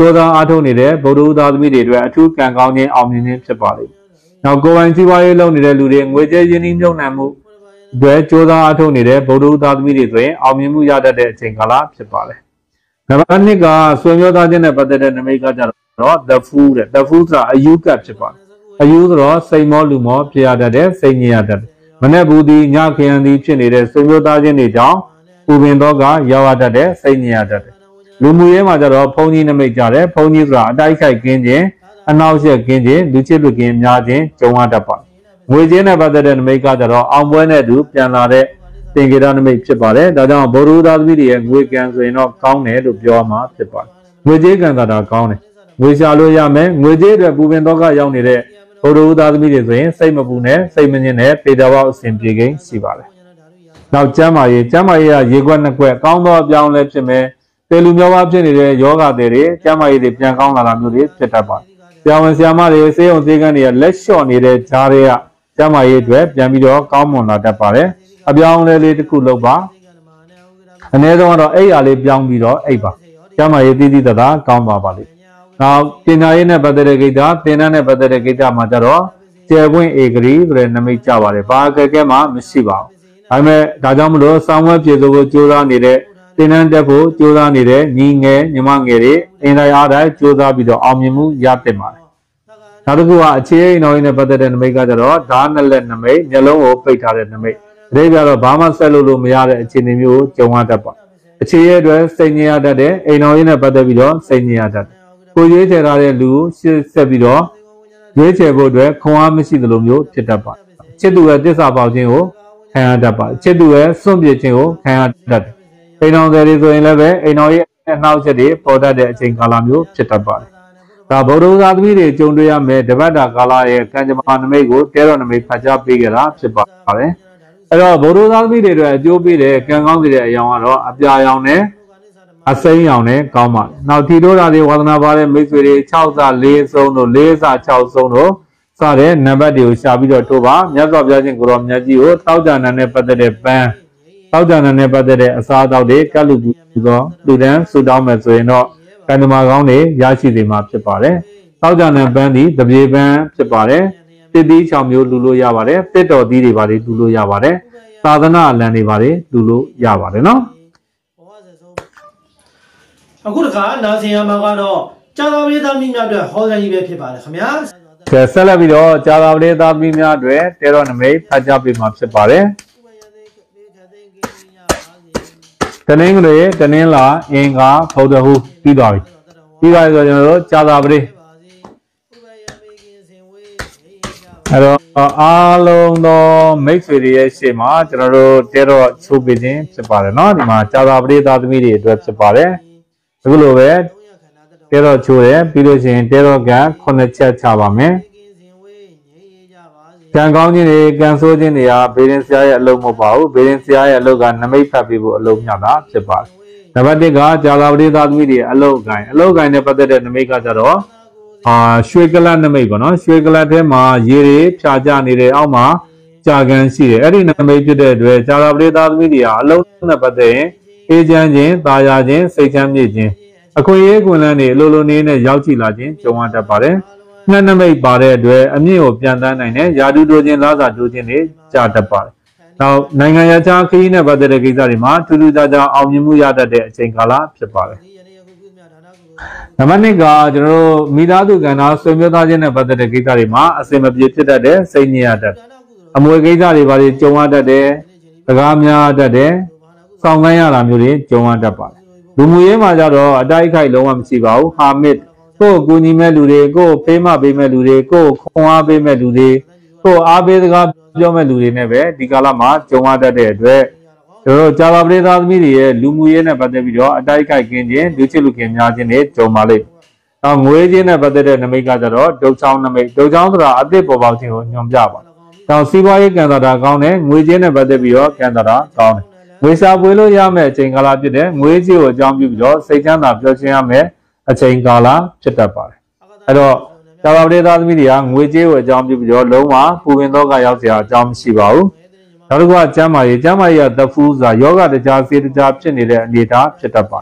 ကြောသားအားထုတ်နေတဲ့ဗုဒ္ဓဦးသားသမီးတွေအတွက်အထူးကံကောင်းခြင်းအောင်မြင်ခြင်းဖြစ်ပါလိမ့်မယ်။နောက်ကိုယ်ပိုင်စီးပွားရေးလုပ်နေတဲ့လူတွေငွေကြေးရင်းနှီးမြှုပ်နှံမှုတွေကြောသားအားထုတ်နေတဲ့ဗုဒ္ဓဦးသားသမီးတွေဆိုရင်အောင်မြင်မှုရတတ်တဲ့အချိန်ကာလဖြစ်ပါလေ။နံပါတ်နှစ်ကဆွေမျိုးသားချင်းနဲ့ပတ်သက်တဲ့နမိတ်ကကြတော့ the fool တဲ့ the fool ဆိုတာအယူကပ်ဖြစ်ပါတယ်။အယူဆိုတော့စိတ်မောလူမောဖြစ်ရတတ်တဲ့စိတ်ညစ်ရတတ်တယ်။မနဲ့ဘူးဒီညခရံဒီဖြစ်နေတဲ့ဆွေမျိုးသားချင်းတွေကြောင့်ပူပင်တော့ကရောက်ရတတ်တဲ့စိတ်ညစ်ရတတ်တယ်လူမှုရေးမှာကြတော့ဘုန်းကြီးနမိတ်ကြတယ်ဘုန်းကြီးဆိုတာအတိုက်ခိုက်ကင်းခြင်းအနောက်ရက်ကင်းခြင်းလူချစ်လူကင်းများခြင်းကြုံရတတ်ပါငွေချင်းနဲ့ပတ်သက်တဲ့နမိတ်ကကြတော့အောင်ပွဲနဲ့တူပြန်လာတဲ့သင်္ကေတနမိတ်ဖြစ်ပါတယ်ဒါကြောင့်ဗုဒ္ဓဦးသားသမီးတွေရဲ့ငွေကံဆိုရင်တော့ကောင်းတယ်လို့ပြောမှာဖြစ်ပါတယ်ငွေကြေးကံသာတာကောင်းတယ်ငွေရှာလို့ရမယ်ငွေကြေးအတွက်ပူပင်တော့ကရောက်နေတဲ့ဗုဒ္ဓဦးသားသမီးတွေဆိုရင်စိတ်မပူနဲ့စိတ်မညစ်နဲ့ပေတာပေါက်အစဉ်ပြေကိန်းရှိပါတယ်နောက်ကျမ်းမာရေးကျမ်းမာရေးကရေခွက်နှစ်ခွက်ကောင်းသောအပြောင်းလဲဖြစ်မယ်တေလူမျိုးပါဖြစ်နေတဲ့ယောဂတွေတွေကျမ်းမာရေးတွေပြန်ကောင်းလာတာမျိုးတွေဖြစ်တတ်ပါတယ်။ဆရာဝန်ဆရာမတွေစေုံစေကန်းတွေကလက်လျှော့နေတဲ့ဂျားတွေကကျမ်းမာရေးအတွက်ပြန်ပြီးတော့ကောင်းမွန်လာတတ်ပါတယ်။အပြောင်းလဲလေးတစ်ခုလုပ်ပါ။အနည်းဆုံးတော့အိပ်ရာလေးပြောင်းပြီးတော့အိပ်ပါ။ကျမ်းမာရေးတည်တည်တသာကောင်းပါပါလိမ့်။နောက်ပညာရေးနဲ့ပတ်သက်တဲ့ကိစ္စသင်တန်းနဲ့ပတ်သက်တဲ့ကိစ္စမှာကျတော့ကျယ်ပွင့်ဧကရီဆိုတဲ့နမိတ်ကြပါတယ်။ဘာအခက်အခဲမှမရှိပါဘူး။ဒါပေမဲ့ဒါကြောင့်မလို့စောင်းဝဲပြေစိုးကိုကြိုးစားနေတဲ့သင်တန်းတက်ဖို့ကြိုးစားနေတဲ့ညီငယ်ညီမငယ်တွေအင်တိုင်းအားတိုင်းကြိုးစားပြီးတော့အောင်မြင်မှုရတင်ပါတယ်။နောက်တစ်ခုကအခြေအိမ်တော်ကြီးနဲ့ပတ်သက်တဲ့နမိတ်ကကြတော့ဓာတ်နဲ့လက်နမိတ်မျက်လုံးကိုပိတ်ထားတဲ့နမိတ်အသေးပြတော့ဘာမှဆက်လို့လို့မရတဲ့အခြေအနေမျိုးကိုကြုံရတတ်ပါ။အခြေရဲ့အတွက်စိတ်ညစ်ရတတ်တဲ့အိမ်တော်ကြီးနဲ့ပတ်သက်ပြီးတော့စိတ်ညစ်ရတတ်တယ်။ကိုရွေးချယ်ထားတဲ့လူကိုရှေ့ဆက်ပြီးတော့ရွေးချယ်ဖို့အတွက်ခွန်အားမရှိသလိုမျိုးဖြစ်တတ်ပါ။ချစ်သူရဲ့တစ္ဆာပေါက်ခြင်းကိုခံရတတ်ပါ။ချစ်သူရဲ့စွန့်ပစ်ခြင်းကိုခံရတတ်တယ်အိမ်တော်တွေဆိုရင်လည်းပဲအိမ်တော်ရဲ့အနှောက်အယှက်တွေပေါ်တတ်တဲ့အချိန်ကာလမျိုးဖြစ်တတ်ပါတယ်။ဒါဗုဒ္ဓဦးသားသမီးတွေကြုံတွေ့ရမယ်တပတ်တာကာလရဲ့ကံကြမ္မာနမိတ်ကိုတဲတော်နမိတ်ဖတ်ကြားပေးခဲ့တာဖြစ်ပါတယ်။အဲ့တော့ဗုဒ္ဓဦးသားသမီးတွေအတွက်အကျိုးပေးတဲ့ကံကောင်းတဲ့အရောင်ကတော့အပြာရောင်နဲ့အစိမ်းရောင်နဲ့ကောင်းပါတယ်။နောက်ထီတိုးတာတွေဝါသနာပါတဲ့မိတ်ဆွေတွေ၆ဆ၄ဆုံးတို့၄ဆ၆ဆုံးတို့စတဲ့နံပါတ်တွေကိုရှာပြီးတော့ထိုးပါမြတ်စွာဘုရားရှင်ကိုရောမြတ်ကြီးကိုတောက်ကြနံနဲ့ပတ်သက်တဲ့ပန်းတောက်ကြနဲ့ပတ်သက်တဲ့အစားအသောက်တွေကတ်လူပြီးတော့လူတန်းဆူတောင်းမယ်ဆိုရင်တော့ကံကြမ္မာကောင်းတွေရရှိစေမှာဖြစ်ပါတယ်။တောက်ကြနဲ့ပန်းဒီတပြေပန်းဖြစ်ပါတယ်။တစ်သီးချောင်မျိုးလူလို့ရပါတယ်။တစ်တော်သီးတွေပါလေလူလို့ရပါတယ်။သာသနာအလံတွေပါလေလူလို့ရပါတယ်နော်။အခုတခါနာဆင်ရမှာကတော့ကြာသာပရိသတ်မိများအတွက်ဟောစာကြီးပဲဖြစ်ပါတယ်ခင်ဗျာ။ကဲဆက်လက်ပြီးတော့ကြာသာပရိသတ်မိများအတွက်တေရောနမိတ်ဖတ်ကြားပေးမှာဖြစ်ပါတယ်။တနင်္ဂနွေတနင်္လာအင်္ဂါဗုဒ္ဓဟူးပြီးသွားပြီပြီးသွားပြီဆိုကျွန်တော်တို့ကြာသာပတိအဲ့တော့အားလုံးသောမိတ်ဆွေတွေရဲ့ရှေ့မှာကျွန်တော်တို့တဲတော့ချိုးပေးခြင်းဖြစ်ပါတယ်เนาะဒီမှာကြာသာပတိသားသမီးတွေအတွက်ဖြစ်ပါတယ်အခုလိုပဲတဲတော့ချိုးတယ်ပြီးလို့ရှိရင်တဲတော့ကခုနှစ်ချက်ချပါမယ်ကံကောင်းခြင်းတွေကံဆိုးခြင်းတွေကဘေးရင်ဆရာရဲ့အလုပ်မဟုတ်ပါဘူးဘေးရင်ဆရာရဲ့အလုပ်ကနမိတ်ဖတ်ပြီးဖို့အလုပ်မြောက်တာဖြစ်ပါတယ်နံပါတ်တစ်ကကြာသာပတိသားသမီးတွေအလုပ်ကိုင်အလုပ်ကိုင်နဲ့ပတ်သက်တဲ့နမိတ်ကကြတော့အာရွှေကလတ်နမိတ်ပေါ့နော်ရွှေကလတ်ထဲမှာရေတွေဖြာကျနေတဲ့အောက်မှာကြာကန်ရှိတယ်အဲ့ဒီနမိတ်ဖြစ်တဲ့အတွက်ကြာသာပတိသားသမီးတွေကအလုပ်နဲ့ပတ်သက်ရင်အေးချမ်းခြင်းတာယာခြင်းစိတ်ချမ်းမြေ့ခြင်းအခွင့်အရေးကွန်လန်းတွေအလိုလိုနေနဲ့ရောက်ကြည့်လာခြင်းကြုံရတတ်ပါတယ်နှက်နမိတ်ပါတဲ့အတွက်အမြင့်ကိုပြန်တန်းနိုင်တဲ့ယာတုတိုးခြင်းလားစာတိုးခြင်းတွေကြာတတ်ပါတယ်။နောက်နိုင်ငံခြားခရီးနဲ့ပတ်သက်တဲ့ကိစ္စတွေမှာထူးထူးခြားခြားအောင်မြင်မှုရတတ်တဲ့အချိန်ကာလဖြစ်ပါတယ်။နံပါတ်နှစ်ကကျွန်တော်တို့မိသားစုကဏ္ဍဆွေမျိုးသားချင်းနဲ့ပတ်သက်တဲ့ကိစ္စတွေမှာအစင်မပြေဖြစ်တတ်တဲ့စိတ်ညစ်ရတတ်အမွေကိစ္စတွေပါတွေကြုံရတတ်တဲ့စကားများတတ်တဲ့ဆောင်ကမ်းရတာမျိုးတွေကြုံရတတ်ပါတယ်။လူမှုရေးမှာကြတော့အတိုက်အခိုက်လုံးဝမရှိပါဘူး။ဟာမစ်ကိုကူညီမဲ့လူတွေကိုဖေးမပေးမဲ့လူတွေကိုခွန်အားပေးမဲ့လူတွေကိုအားပေးစကားပြောမဲ့လူတွေနဲ့ပဲဒီကာလမှာကြုံရတတ်တဲ့အတွက်ကျွန်တော်တို့ကြာသာပရိသတ်သမီးတွေရဲ့လူမှုရေးနဲ့ပတ်သက်ပြီးတော့အတိုက်အခိုက်ကင်းခြင်းလူချစ်လူခင်များခြင်းတွေကြုံပါလိမ့်။နောက်ငွေချင်းနဲ့ပတ်သက်တဲ့နမိတ်ကကြတော့ဒုတ်ချောင်းနမိတ်ဒုတ်ချောင်းဆိုတာအသစ်ပေါ်ပေါက်ခြင်းကိုညွှန်ပြပါ။နောက်စီးပွားရေးကံသာတာကောင်းတယ်ငွေချင်းနဲ့ပတ်သက်ပြီးတော့ကံသာတာကောင်းတယ်။ငွေစာပွေလို့ရမယ့်အချိန်ကာလဖြစ်တဲ့ငွေကြေးကိုအကြောင်းပြုပြီးတော့စိတ်ချမ်းသာပျော်ရွှင်ရမယ့်အချိန်ကာလဖြစ်တတ်ပါတယ်အဲ့တော့ကြာသာပတိသားသမီးတွေကငွေကြေးကိုအကြောင်းပြုပြီးတော့လုံးဝပူပင်တော့ကရောက်စရာအကြောင်းမရှိပါဘူးနောက်တစ်ခုကကျမ်းမာရေးကျမ်းမာရေးကတဖူးစာယောဂတကြားစေတကြားဖြစ်နေတဲ့အနေအထားဖြစ်တတ်ပါတယ်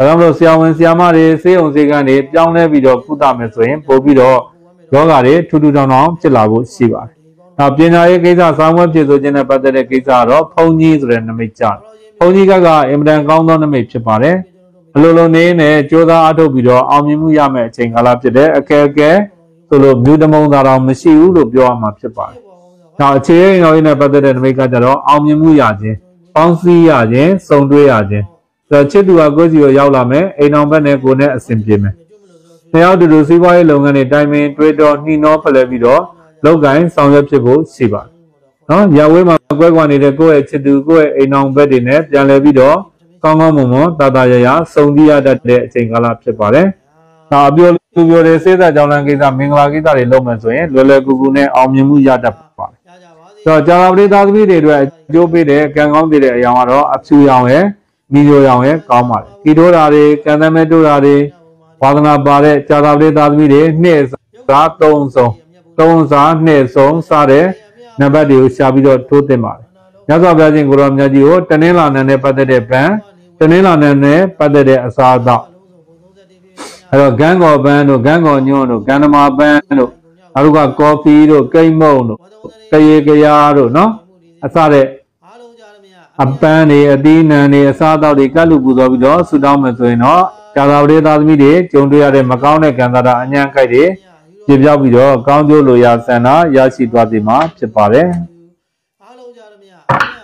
ဒါကြောင့်မလို့ဆရာဝန်ဆရာမတွေစေအောင်စေကန်တွေပြောင်းလဲပြီးတော့ကုသမယ်ဆိုရင်ပို့ပြီးတော့ယောဂတွေထူးထူးထောင်ထောင်ဖြစ်လာဖို့ရှိပါတယ်။နောက်ပညာရေးကိစ္စစာမွေးဖြစ်ဆိုခြင်းနဲ့ပတ်သက်တဲ့ကိစ္စကတော့ဘုံကြီးဆိုတဲ့နမိတ်ကြ။ဘုံကြီးကအင်မတန်ကောင်းသောနမိတ်ဖြစ်ပါတယ်။အလိုလိုနေနဲ့ကြိုးစားအားထုတ်ပြီးတော့အောင်မြင်မှုရမယ့်အချိန်ကာလဖြစ်တဲ့အခက်အခဲဆိုလို့မြို့တမုံသာတော်မရှိဘူးလို့ပြောရမှာဖြစ်ပါတယ်။နောက်အခြေအနေတော်ရေးနဲ့ပတ်သက်တဲ့နမိတ်ကကြတော့အောင်မြင်မှုရခြင်းပေါင်းစည်းရခြင်းစုံတွဲရခြင်းဆိုချစ်သူကကိုယ်စီကိုရောက်လာမယ်အိမ်အောင်ဘက်နဲ့ကိုယ်နဲ့အဆင်ပြေမယ်။နှစ်ယောက်တူတူစီးပွားရေးလုပ်ငန်းတွေတိုင်ပင်တွေးတော်နှီးနှောဖလှယ်ပြီးတော့လောက်ကိုင်းဆောင်ရွက်ဖြစ်ဖို့ရှိပါတယ်။နော်ရဝဲမှာကွဲကွာနေတဲ့ကိုယ့်ရဲ့ချစ်သူကိုယ့်ရဲ့အိမ်အောင်ဘက်တွေနဲ့ပြန်လည်ပြီးတော့ကောင်းကောင်းမွန်မွန်တာတာရရစုံတည်ရတတ်တဲ့အချိန်ကာလဖြစ်ပါတယ်။နောက်အပြောလူပြောတဲ့စေသက်ကြောင်းလမ်းကိစ္စမင်္ဂလာကိစ္စတွေလုပ်မယ်ဆိုရင်လွယ်လွယ်ကူကူနဲ့အောင်မြင်မှုရတတ်ပါတယ်။ဆိုတော့ကြာလာပရိသတ်သမီးတွေအတွက်အကျိုးပေးတဲ့ကံကောင်းတဲ့အရာကတော့အဖြူရောင်ရဲ့မိရိုရောင်ရဲ့ကောင်းပါတယ်။ဒီတို့တာတွေကံသမဲတို့တာတွေဝါသနာပါတဲ့ကြာလာပရိသတ်သမီးတွေနှစ်စားသုံးဆုံးသုံးစားနှစ်ဆုံးစားတဲ့နံပါတ်တွေကိုရှာပြီးတော့ထိုးတင်ပါတယ်။ညစွာပြခြင်းကိုရောမြတ်ကြီးကိုတနင်္လာနေ့နဲ့ပတ်သက်တဲ့ဗန်တနင်္လာနေ့နဲ့ပတ်သက်တဲ့အစားအသောက်အဲ့တော့ဂန်းကော်ပန်းတို့ဂန်းကော်ညွန့်တို့ဂန္ဓမာပန်းတို့အခုကကော်ဖီတို့ကိတ်မုန့်တို့ကရေကရာတို့နော်အစတဲ့အပန်းတွေအသီးနှံတွေအစားအသောက်တွေကတ်လူပူဇော်ပြီးတော့ဆူတောင်းမယ်ဆိုရင်တော့ကြာသာပရိသတ်သမီးတွေကြုံတွေ့ရတဲ့မကောင်းတဲ့ကံတာတာအញ្ញံခိုက်တွေပြပြောက်ပြီးတော့ကောင်းကျိုးလိုရာဆန္ဒရရှိသွားပြီမှာဖြစ်ပါတယ်အားလုံးကြရမ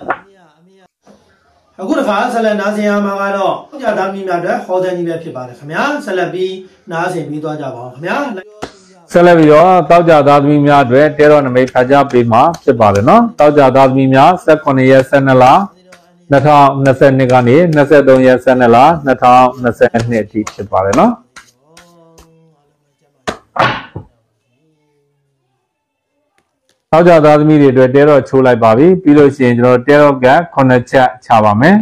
အခုတခါဆက်လက်နားဆင်ရမှာကတော့ကြာသားမိများအတွက်ဟောတဲ့ကြီးပဲဖြစ်ပါတယ်ခင်ဗျာဆက်လက်ပြီးနားဆင်ပြီးသွားကြပါအောင်ခင်ဗျာဆက်လက်ပြီးတော့တောက်ကြသားသမီးများအတွက်တဲတော်နမိတ်ဖတ်ကြားပေးမှာဖြစ်ပါတယ်နော်တောက်ကြသားသမီးများ၁၈ရက်၁၂လ၂၀၂၂ကနေ၂၃ရက်၁၂လ၂၀၂၂အထိဖြစ်ပါတယ်နော်တောက်ကြသားသမီးတွေအတွက်တဲတော်ချိုးလိုက်ပါပြီပြီးလို့ရှိရင်ကျွန်တော်တဲတော်ကခုနှစ်ချက်ချပါမယ်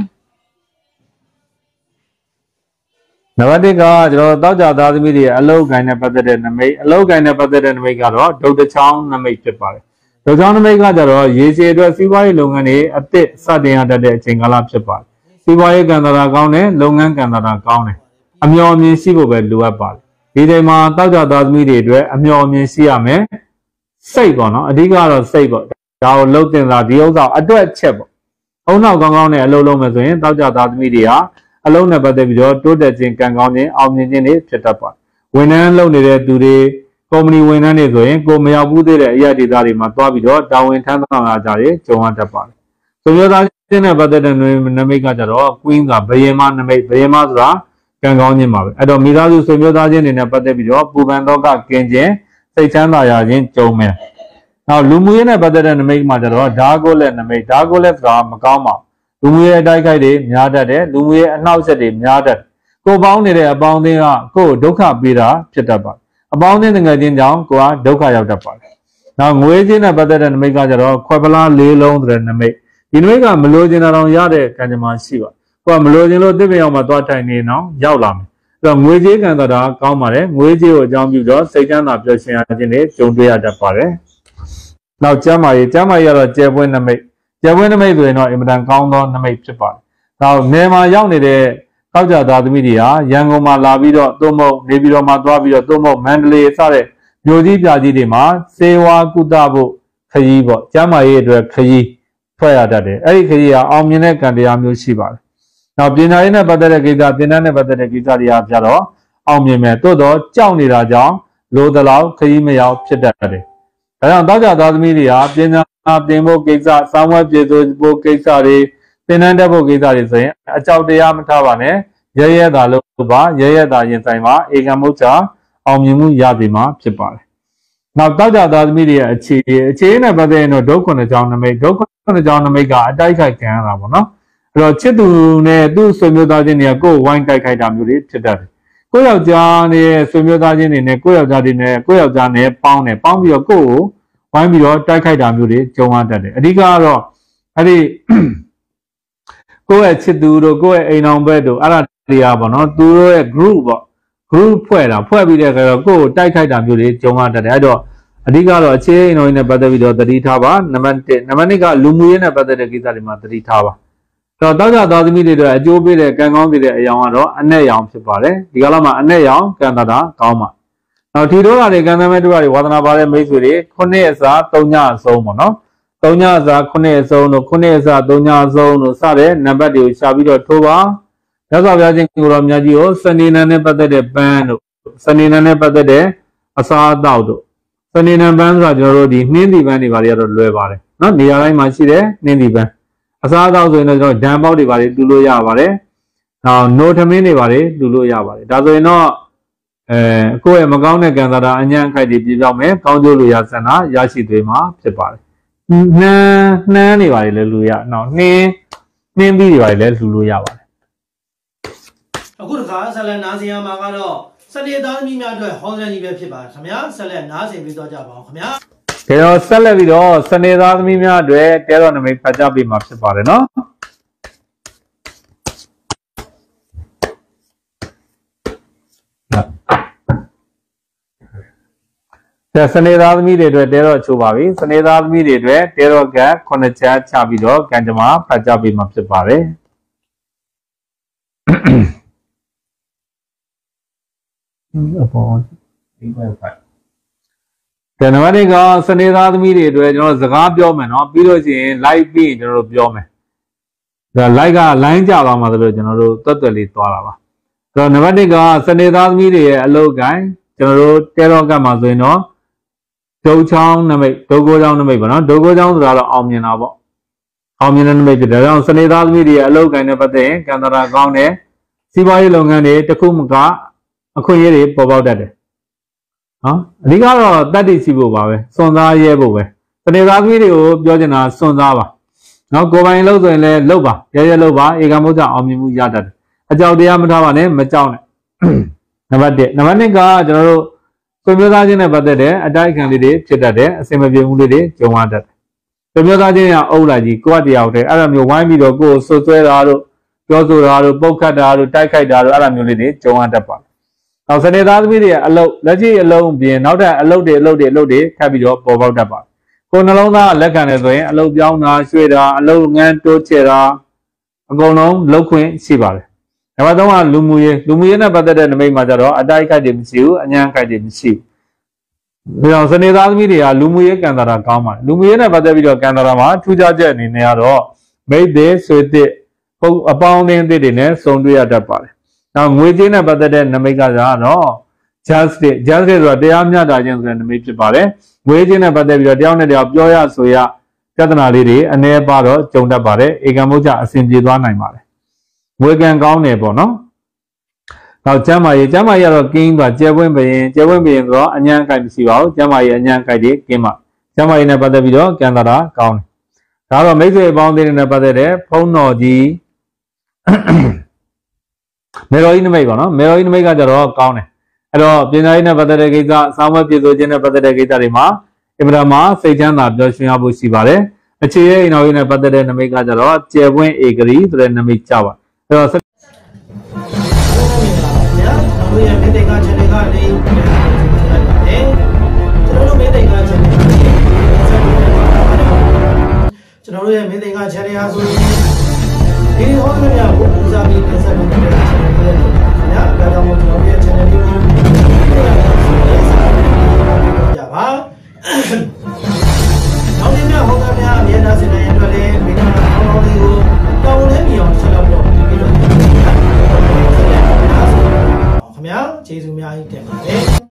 နံပါတ်၁ကကျွန်တော်တောက်ကြသားသမီးတွေအလုတ်ကိုင်းနဲ့ပတ်သက်တဲ့နမိတ်အလုတ်ကိုင်းနဲ့ပတ်သက်တဲ့နမိတ်ကတော့ဒုတ်တချောင်းနမိတ်ဖြစ်ပါတယ်ဒုတ်ချောင်းနမိတ်ကကြတော့ရေရှည်အတွက်စီးပွားရေးလုပ်ငန်းတွေအသစ်စတင်ရတတ်တဲ့အချိန်ကာလဖြစ်ပါတယ်စီးပွားရေးကံတာတာကောင်းတယ်လုပ်ငန်းကံတာတာကောင်းတယ်အမျှော်အမြင်ရှိဖို့ပဲလိုအပ်ပါတယ်ဒီချိန်မှာတောက်ကြသားသမီးတွေအတွက်အမျှော်အမြင်ရှိရမယ်စိတ်ပေါ့နော်အဓိကတော့စိတ်ပေါ့ဒါကိုလှုပ်တင်တာဒီဥစ္စာအတွက်ချက်ပေါ့အုံနောက်ကောင်းကောင်းနဲ့အလုပ်လုပ်မယ်ဆိုရင်တောက်ကြသားသမီးတွေဟာအလုံးနဲ့ပတ်သက်ပြီးတော့တိုးတက်ခြင်းကံကောင်းခြင်းအောင်မြင်ခြင်းတွေဖြစ်တတ်ပါတယ်ဝန်ထမ်းလုပ်နေတဲ့သူတွေကုမ္ပဏီဝန်ထမ်းတွေဆိုရင်ကိုမရောက်ဘူးသေးတဲ့အရာဒေသတွေမှာတွားပြီးတော့တာဝန်ထမ်းဆောင်ရကြတယ်ကြုံရတတ်ပါတယ်ဆိုမျိုးသားချင်းနဲ့ပတ်သက်တဲ့နမိတ်ကကြတော့ Queen ကဘယင်မနမိတ်ဘယင်မဆိုတာကံကောင်းခြင်းပါပဲအဲ့တော့မိသားစုဆွေမျိုးသားချင်းတွေနဲ့ပတ်သက်ပြီးတော့ပူပန်တော့ကကင်းခြင်းစိတ်ချမ်းသာရခြင်းကြုံမယ်နောက်လူမှုရေးနဲ့ပတ်သက်တဲ့နမိတ်မှာကြတော့ဓာကိုလက်နမိတ်ဓာကိုလက်ဆိုတာမကောင်းပါဘူးလူမှုရေးအတိုက်ခိုက်တွေများတတ်တယ်လူမှုရေးအနှောက်အယှက်တွေများတတ်ကိုပေါင်းနေတဲ့အပေါင်းအသင်းကကိုယ်ဒုက္ခပေးတာဖြစ်တတ်ပါတယ်အပေါင်းအသင်းငယ်ချင်းကြောင့်ကိုကဒုက္ခရောက်တတ်ပါတယ်နောက်ငွေချင်းနဲ့ပတ်သက်တဲ့နမိတ်ကကြတော့ခွက်ပလားလေးလုံးဆိုတဲ့နမိတ်ဒီနမိတ်ကမလိုချင်တာတော့ရတဲ့ကံကြမ္မာရှိပါကိုကမလိုချင်လို့တစ်ပင်အောင်မှသွားထိုင်နေအောင်ရောက်လာမယ်အဲ့တော့ငွေကြေးကံတာတာကောင်းပါတယ်ငွေကြေးကိုအကြောင်းပြုတော့စိတ်ချမ်းသာပျော်ရွှင်ရခြင်းတွေကြုံတွေ့ရတတ်ပါတယ်နောက်ကျမ်းမာရေးကျမ်းမာရေးကတော့ကျဲပွဲနမိတ်ကျဲပွဲနမိတ်ဆိုရင်တော့အင်မတန်ကောင်းသောနမိတ်ဖြစ်ပါတယ်နောက်နေမှာရောက်နေတဲ့တောက်ကြသားသမီးတွေဟာရန်ကုန်မှာလာပြီးတော့သို့မဟုတ်နေပြည်တော်မှာသွားပြီးတော့သို့မဟုတ်မန္တလေးစတဲ့မြို့ကြီးပြကြီးတွေမှာစေဝါကုသဖို့ခရီးပေါ့ကျမ်းမာရေးအတွက်ခရီးထွက်ရတတ်တယ်အဲ့ဒီခရီးကအောင်မြင်တဲ့ကံတရားမျိုးရှိပါတယ်နောက်ပညာရေးနဲ့ပတ်သက်တဲ့ကိစ္စသင်တန်းနဲ့ပတ်သက်တဲ့ကိစ္စတွေအားဖြင့်တော့အောင်မြင်မယ်သို့တော့ကြောက်နေတာကြောင့်လိုသလောက်ခရီးမရောက်ဖြစ်တတ်တယ်ဒါကြောင့်တောက်ကြသားသမီးတွေဟာပညာသင်ဖို့ကိစ္စစာမွေးပြေစိုးဖို့ကိစ္စတွေသင်တန်းတက်ဖို့ကိစ္စတွေဆိုရင်အကြောက်တရားမထားပါနဲ့ရဲရဲသာလို့ပါရဲရဲသာရင်ဆိုင်ပါဧကံမုတ်ချအောင်မြင်မှုရပြီမှာဖြစ်ပါတယ်နောက်တောက်ကြသားသမီးတွေရဲ့အခြေအခြေနဲ့ပတ်သက်ရင်တော့ဒုက္ခနဲ့ကြောင်းနမိတ်ဒုက္ခနဲ့ကြောင်းနမိတ်ကအတိုက်ခိုက်ခံရတာပေါ့နော်အဲ့တော့ချစ်သူနဲ့သူ့ဆွေမျိုးသားချင်းတွေကကိုယ်ဝိုင်းတိုက်ခိုက်တာမျိုးတွေဖြစ်တတ်တယ်ကိုယ့်ယောက်ျားနဲ့ဆွေမျိုးသားချင်းတွေနဲ့ကိုယ့်ယောက်ျားတွေနဲ့ကိုယ့်ယောက်ျားနဲ့ပေါင်းတယ်ပေါင်းပြီးတော့ကိုယ့်ကိုဝိုင်းပြီးတော့တိုက်ခိုက်တာမျိုးတွေကြုံရတတ်တယ်အဓိကကတော့အဲ့ဒီကိုယ့်ရဲ့ချစ်သူတို့ကိုယ့်ရဲ့အိမ်အောင်ဘက်တို့အဲ့ဒါတွေကပေါ့နော်သူတို့ရဲ့ group ပေါ့ group ဖွဲ့တာဖွဲ့ပြီးတဲ့အခါတော့ကိုယ့်ကိုတိုက်ခိုက်တာမျိုးတွေကြုံရတတ်တယ်အဲ့တော့အဓိကတော့အခြေအနေနဲ့ပတ်သက်ပြီးတော့သတိထားပါနံပါတ်၁နံပါတ်၂ကလူမှုရေးနဲ့ပတ်သက်တဲ့ကိစ္စတွေမှာသတိထားပါတော့တောက်ကြသားသမီးတွေတော့အကျိုးပေးတဲ့ကံကောင်းတဲ့အယောင်ကတော့အနဲ့ရောင်ဖြစ်ပါတယ်ဒီကလာမှာအနဲ့ရောင်ကံတာတာကောင်းပါနောက်ထီတော့တွေကံသမဲတို့တွေဝါသနာပါတဲ့မိတ်ဆွေတွေခုနှစ်အစားသုံးညအဆုံးပေါ့နော်သုံးညအစားခုနှစ်အဆုံးတို့ခုနှစ်အစားသုံးညအဆုံးတို့စတဲ့နံပါတ်တွေကိုရှာပြီးတော့ထိုးပါရသော်ပြခြင်းကိုတော်မြတ်ကြီးကိုစနေနံနဲ့ပတ်သက်တဲ့ပန်းတို့စနေနံနဲ့ပတ်သက်တဲ့အစားအသောက်တို့စနေနံပန်းဆိုတာကျွန်တော်တို့ဒီနှင်းတီပန်းတွေပါတွေကတော့လွယ်ပါတယ်နော်နေရာတိုင်းမှာရှိတဲ့နှင်းတီပန်းအစားအသောက်ဆိုရင်တော့ကျွန်တော်ဓာန်ပေါက်တွေပါတွေတူလို့ရပါတယ်နောက်နိုထမင်းတွေပါတွေတူလို့ရပါတယ်ဒါဆိုရင်တော့အဲကိုယ့်ရဲ့မကောင်းတဲ့ကံတာအညံ့ခိုက်တွေပြပြောင်းမယ်ကောင်းကျိုးလိုရဆန္ဒရရှိသွေးမှာဖြစ်ပါတယ်နှမ်းနှမ်းတွေပါလေလူရနော်နှင်းနှင်းပြီးတွေပါလေလူလို့ရပါတယ်အခုတခါဆက်လက်နားဆင်ရမှာကတော့စနေသားသမီးများအတွက်ဟောစံကြီးပဲဖြစ်ပါတယ်ခင်ဗျာဆက်လက်နားဆင်ပြီးတော့ကြပါအောင်ခင်ဗျာဒါတော့ဆက်လက်ပြီးတော့စနေသားသမီးများအတွက်တဲတော်နမိတ်ဖတ်ကြားပေးမှာဖြစ်ပါတယ်နော်ဒါစနေသားသမီးတွေအတွက်တဲတော်ချိုးပါပြီစနေသားသမီးတွေအတွက်တဲတော်ကခုနှစ်ချက်ချပြီးတော့ကံကြမ္မာဖတ်ကြားပေးမှာဖြစ်ပါတယ်အပေါ်ဒီဘက်ဖတ်ဒါနံပါတ်၁ကစနေသားသမီးတွေအတွက်ကျွန်တော်စကားပြောမယ်နော်ပြီးလို့ရှိရင် live ပြီးရင်ကျွန်တော်တို့ပြောမယ်ဒါ live က line ကြပါမှာဆိုလို့ကျွန်တော်တို့တွတ်တွတ်လေးသွားတာပါအဲ့တော့နံပါတ်၁ကစနေသားသမီးတွေရဲ့အလုပ်ကိုင်းကျွန်တော်တို့တဲတော့ကတ်မှာဆိုရင်တော့ဒုတ်ချောင်းနမိတ်ဒုတ်ကိုချောင်းနမိတ်ပေါ့နော်ဒုတ်ကိုချောင်းဆိုတာတော့အောင်မြင်တာပေါ့အောင်မြင်တဲ့နမိတ်ဖြစ်တယ်ဒါကြောင့်စနေသားသမီးတွေရဲ့အလုပ်ကိုင်းနဲ့ပတ်သက်ရင်ကံတရာကောင်းတဲ့စီးပွားရေးလုပ်ငန်းတွေတစ်ခုမကအခွင့်အရေးတွေပေါ်ပေါက်တတ်တယ်နော်အဓိကတော့တတ်သိရှိဖို့ပါပဲစွန့်စားရဲဖို့ပဲစနေသားသမီးတွေကိုပြောချင်တာစွန့်စားပါနော်ကိုယ်ပိုင်လုပ်ဆိုရင်လည်းလုပ်ပါရဲရဲလုပ်ပါဧကမုဒ္ဒအောင်မြင်မှုရတတ်တယ်အကြောက်တရားမထားပါနဲ့မကြောက်နဲ့နံပါတ်၁နံပါတ်၂ကကျွန်တော်တို့ဆွေမျိုးသားချင်းနဲ့ပတ်သက်တဲ့အတိုက်အခံလေးတွေဖြစ်တတ်တယ်အစင်မပြေမှုလေးတွေကြုံရတတ်တယ်ဆွေမျိုးသားချင်းကအုပ်လိုက်ကြီးကိုယ့်အတရားတည်းအဲ့လိုမျိုးဝိုင်းပြီးတော့ကိုယ်ဆွဆွဲတာတို့ပြောဆိုတာတို့ပုတ်ခတ်တာတို့တိုက်ခိုက်တာတို့အဲ့လိုမျိုးလေးတွေကြုံရတတ်ပါတယ်နောက်စနေသားသမီးတွေအလုပ်လက်ရှိအလုံးပြင်နောက်ထပ်အလုပ်တွေအလုပ်တွေအလုပ်တွေထပ်ပြီးတော့ပေါ်ပေါက်တတ်ပါတယ်ကိုယ်နှလုံးသားလက်ခံတယ်ဆိုရင်အလုပ်ပြောင်းတာရွှေ့တာအလုပ်ငန်းတိုးချဲ့တာအကုန်လုံးလုပ်ခွင့်ရှိပါတယ်နံပါတ်၃ကလူမှုရေးလူမှုရေးနဲ့ပတ်သက်တဲ့နမိတ်မှာကျတော့အတိုက်ခိုက်တွေမရှိဘူးအညံ့ခိုက်တွေမရှိဘူးဒါကြောင့်စနေသားသမီးတွေကလူမှုရေးကံတာတာကောင်းပါတယ်လူမှုရေးနဲ့ပတ်သက်ပြီးတော့ကံတာတာမှာထူးခြားချက်အနေနဲ့ကတော့မိတ်သေးဆွေသစ်ဟုတ်အပေါင်းအသင်းအသစ်တွေနဲ့စုံတွေ့ရတတ်ပါတယ်နောက်ငွေကြေးနဲ့ပတ်သက်တဲ့နမိတ်ကကြတော့ justice justice ဆိုတာတရားမျှတခြင်းဆိုတဲ့နမိတ်ဖြစ်ပါတယ်ငွေကြေးနဲ့ပတ်သက်ပြီးတော့တယောက်နဲ့တယောက်ပြောရဆိုရပြဿနာလေးတွေအနည်းပါတော့ကြုံတတ်ပါတယ်ဧကမုဒ္ဒအစဉ်ပြေသွားနိုင်ပါတယ်ငွေကံကောင်းတယ်ပေါ့နော်နောက်ကျမ်းမာရေးကျမ်းမာရေးကတော့ကင်းသွားကျဲပွင့်ပရင်ကျဲပွင့်ပရင်ဆိုတော့အញ្ញံကိုက်မရှိပါဘူးကျမ်းမာရေးအញ្ញံကိုက်တွေကင်းပါကျမ်းမာရေးနဲ့ပတ်သက်ပြီးတော့ကံတာတာကောင်းတယ်ဒါတော့မိတ်ဆွေအပေါင်းအသင်းတွေနဲ့ပတ်သက်တဲ့ဖုန်းတော်ကြီးမေရိုကြီးနမိတ်ပေါ့နော်မေရိုကြီးနမိတ်ကကြတော့ကောင်းတယ်အဲ့တော့ပညာရေးနဲ့ပတ်သက်တဲ့ကိစ္စဆောင်းဝဲပြည်စိုးခြင်းနဲ့ပတ်သက်တဲ့ကိစ္စတွေမှာအင်မတန်မှစိတ်ချမ်းသာပျော်ရွှင်ရဖို့ရှိပါတယ်အခြေရဲ့အိမ်တော်ကြီးနဲ့ပတ်သက်တဲ့နမိတ်ကကြတော့ကျယ်ပွင့်ဧကရီဆိုတဲ့နမိတ်ကြပါအဲ့တော့တို့ရဲ့မိသိက္ခာ channel ကနေကျွန်တော်တို့မိသိက္ခာ channel ကနေကျွန်တော်တို့ရဲ့မိသိက္ခာ channel ဟာဆိုရင်ဒီဟောသမျှကိုပူဇော်ပြီးတင်ဆက်ပေးတဲ့ channel လေးတွေခင်ဗျာဒါကြောင့်မို့ကျွန်တော်ရဲ့ channel လေးကိုကြပါနောက်နေ့မြဟောသမျှအမြဲတမ်းစင်တဲ့အတွက်လည်းမိသားစုဟောလေးကိုတောင်းလဲမြေအောင်ဆက်လုပ်တော့ပြီးတော့ခင်ဗျာကျေးဇူးများကြီးတင်ပါတယ်